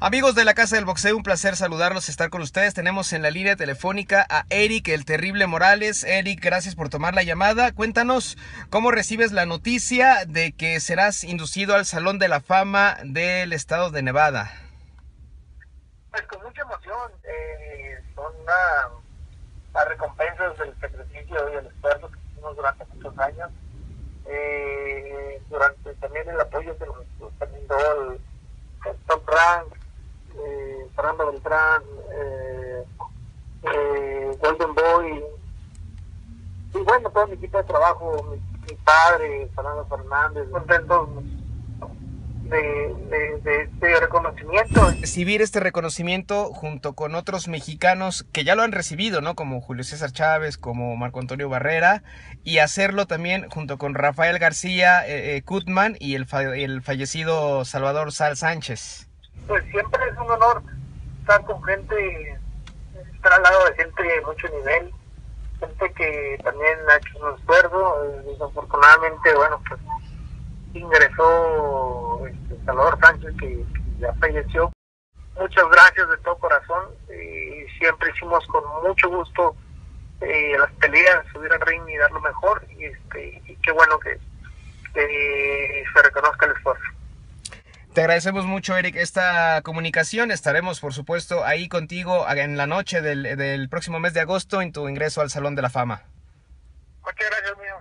Amigos de la Casa del Boxeo, un placer saludarlos, estar con ustedes. Tenemos en la línea telefónica a Eric el Terrible Morales. Eric, gracias por tomar la llamada. Cuéntanos cómo recibes la noticia de que serás inducido al Salón de la Fama del Estado de Nevada. Pues con mucha emoción, son las recompensas del sacrificio y el esfuerzo que hicimos durante muchos años, durante también el apoyo que nos brindó el Top Rank, Fernando Beltrán, Golden Boy, y bueno, todo mi equipo de trabajo, mi padre, Fernando Fernández, contentos de este reconocimiento. Recibir este reconocimiento junto con otros mexicanos que ya lo han recibido, ¿no? Como Julio César Chávez, como Marco Antonio Barrera, y hacerlo también junto con Rafael García Kutman y el fallecido Salvador Sal Sánchez. Pues siempre es un honor estar con gente, estar al lado de gente de mucho nivel, gente que también ha hecho un esfuerzo. Desafortunadamente, bueno, pues ingresó Salvador Sánchez, que ya falleció. Muchas gracias de todo corazón, siempre hicimos con mucho gusto las peleas, subir al ring y dar lo mejor, y qué bueno que se reconozca el esfuerzo. Te agradecemos mucho, Eric, esta comunicación. Estaremos, por supuesto, ahí contigo en la noche del próximo mes de agosto en tu ingreso al Salón de la Fama. Muchas gracias,